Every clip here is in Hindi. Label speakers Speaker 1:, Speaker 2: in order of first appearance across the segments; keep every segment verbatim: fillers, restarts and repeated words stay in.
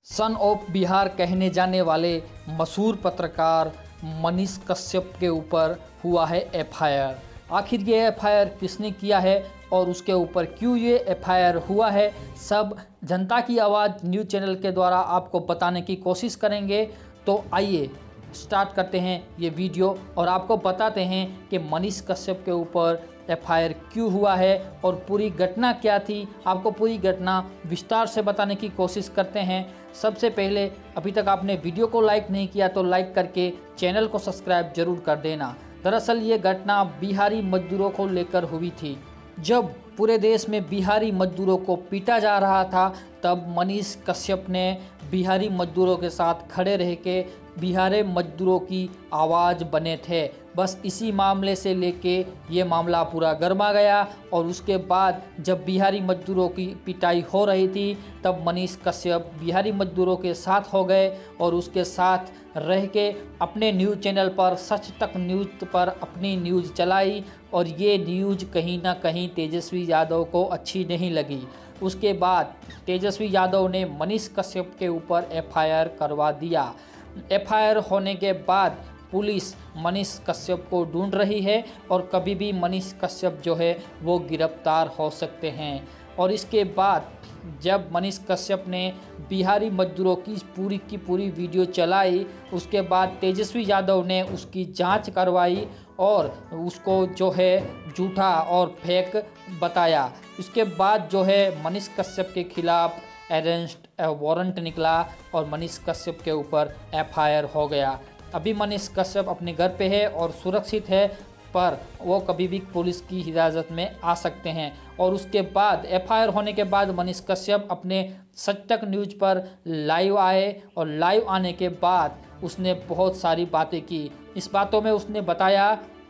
Speaker 1: सन ऑफ बिहार कहने जाने वाले मशहूर पत्रकार मनीष कश्यप के ऊपर हुआ है एफ आई आर। आखिर ये एफ आई आर किसने किया है और उसके ऊपर क्यों ये एफ आई आर हुआ है, सब जनता की आवाज़ न्यूज़ चैनल के द्वारा आपको बताने की कोशिश करेंगे। तो आइए स्टार्ट करते हैं ये वीडियो और आपको बताते हैं कि मनीष कश्यप के ऊपर एफ आई आर क्यों हुआ है और पूरी घटना क्या थी। आपको पूरी घटना विस्तार से बताने की कोशिश करते हैं। सबसे पहले अभी तक आपने वीडियो को लाइक नहीं किया तो लाइक करके चैनल को सब्सक्राइब जरूर कर देना। दरअसल ये घटना बिहारी मजदूरों को लेकर हुई थी। जब पूरे देश में बिहारी मजदूरों को पीटा जा रहा था तब मनीष कश्यप ने बिहारी मजदूरों के साथ खड़े रह के बिहारी मजदूरों की आवाज़ बने थे। बस इसी मामले से लेके ये मामला पूरा गर्मा गया और उसके बाद जब बिहारी मजदूरों की पिटाई हो रही थी तब मनीष कश्यप बिहारी मजदूरों के साथ हो गए और उसके साथ रह के अपने न्यूज़ चैनल पर सच तक न्यूज़ पर अपनी न्यूज़ चलाई और ये न्यूज़ कहीं ना कहीं तेजस्वी यादव को अच्छी नहीं लगी। उसके बाद तेजस्वी यादव ने मनीष कश्यप के ऊपर एफ आई आर करवा दिया। एफ आई आर होने के बाद पुलिस मनीष कश्यप को ढूंढ रही है और कभी भी मनीष कश्यप जो है वो गिरफ्तार हो सकते हैं। और इसके बाद जब मनीष कश्यप ने बिहारी मजदूरों की पूरी की पूरी वीडियो चलाई, उसके बाद तेजस्वी यादव ने उसकी जांच करवाई और उसको जो है झूठा और फेक बताया। इसके बाद जो है मनीष कश्यप के खिलाफ अरेस्ट वारंट निकला और मनीष कश्यप के ऊपर एफ आई आर हो गया। अभी मनीष कश्यप अपने घर पे है और सुरक्षित है, पर वो कभी भी पुलिस की हिरासत में आ सकते हैं। और उसके बाद एफ आई आर होने के बाद मनीष कश्यप अपने सच तक न्यूज़ पर लाइव आए और लाइव आने के बाद उसने बहुत सारी बातें की। इस बातों में उसने बताया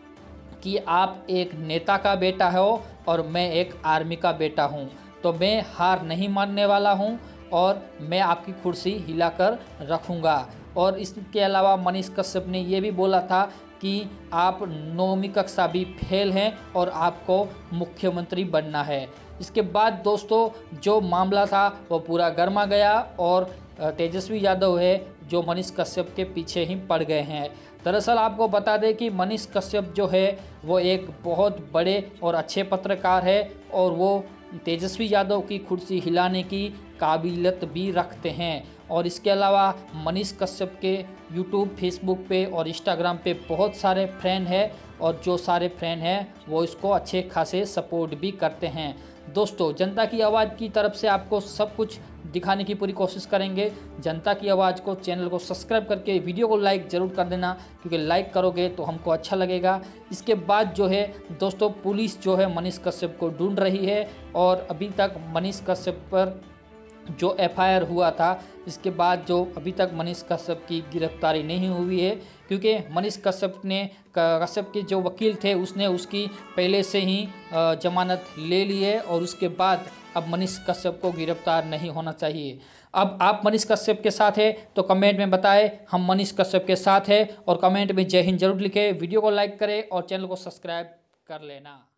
Speaker 1: कि आप एक नेता का बेटा हो और मैं एक आर्मी का बेटा हूं, तो मैं हार नहीं मानने वाला हूं और मैं आपकी कुर्सी हिलाकर रखूंगा। और इसके अलावा मनीष कश्यप ने यह भी बोला था कि आप नौवीं कक्षा भी फेल हैं और आपको मुख्यमंत्री बनना है। इसके बाद दोस्तों जो मामला था वो पूरा गर्मा गया और तेजस्वी यादव है जो मनीष कश्यप के पीछे ही पड़ गए हैं। दरअसल आपको बता दें कि मनीष कश्यप जो है वो एक बहुत बड़े और अच्छे पत्रकार है और वो तेजस्वी यादव की कुर्सी हिलाने की काबिलियत भी रखते हैं। और इसके अलावा मनीष कश्यप के यूट्यूब, फेसबुक पे और इंस्टाग्राम पे बहुत सारे फ्रेंड हैं और जो सारे फ्रेंड हैं वो इसको अच्छे खासे सपोर्ट भी करते हैं। दोस्तों जनता की आवाज़ की तरफ से आपको सब कुछ दिखाने की पूरी कोशिश करेंगे। जनता की आवाज़ को चैनल को सब्सक्राइब करके वीडियो को लाइक ज़रूर कर देना, क्योंकि लाइक करोगे तो हमको अच्छा लगेगा। इसके बाद जो है दोस्तों पुलिस जो है मनीष कश्यप को ढूंढ रही है और अभी तक मनीष कश्यप पर जो एफ आई आर हुआ था इसके बाद जो अभी तक मनीष कश्यप की गिरफ्तारी नहीं हुई है, क्योंकि मनीष कश्यप ने कश्यप के जो वकील थे उसने उसकी पहले से ही जमानत ले ली है और उसके बाद अब मनीष कश्यप को गिरफ्तार नहीं होना चाहिए। अब आप मनीष कश्यप के साथ है तो कमेंट में बताएं हम मनीष कश्यप के साथ है और कमेंट में जय हिंद जरूर लिखें। वीडियो को लाइक करें और चैनल को सब्सक्राइब कर लेना।